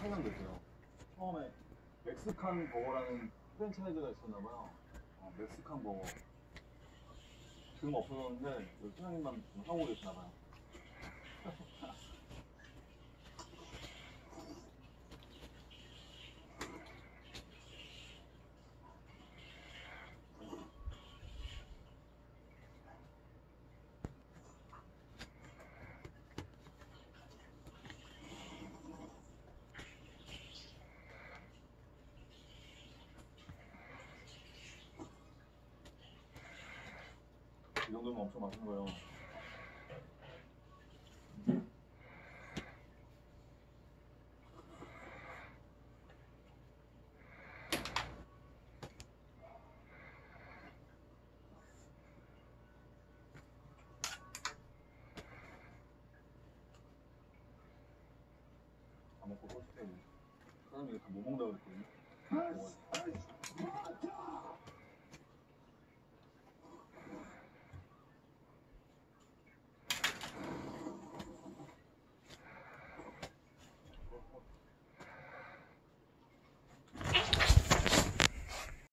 생각나세요. 처음에 멕시칸 버거라는 프랜차이즈가 있었나봐요. 멕시칸 버거. 지금 없어졌는데 여기 사장님만 지금 하고 계시나봐요. 이 정도면 엄청 맛있는 거예요. 다 먹고 소식해. 사장님이 다 못 먹는다고 그랬거든요.